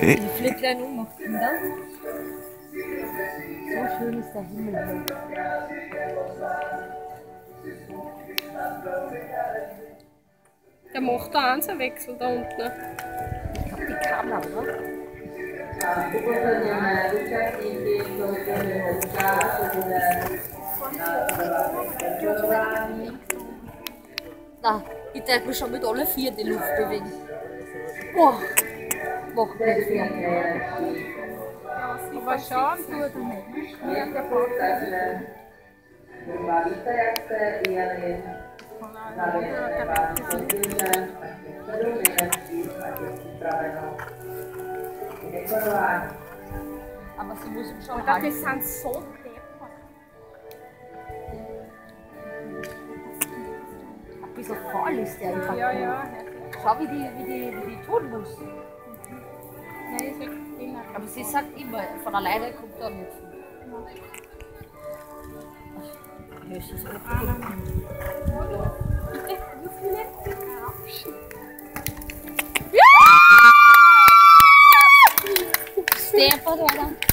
Die Flicklein ummacht, oder? So schön ist der Himmel hier. Der macht da einen Wechsel da unten. Ich glaube die Kamera, oder? Na, ich darf mich schon mit alle vier die Luft bewegen. Boah, mach mich fertig. Aber schauen tut er nicht. Ja, der Vater. Aber sie muss ihm schon Das halten. sind so deppert. Ein bisschen faul ist der einfach. Ja, ja. Schau, wie die tun muss. Nein, ich sag den nicht. Aber sie sagt immer, von alleine kommt da nicht viel. Höchstens Stefan, oder?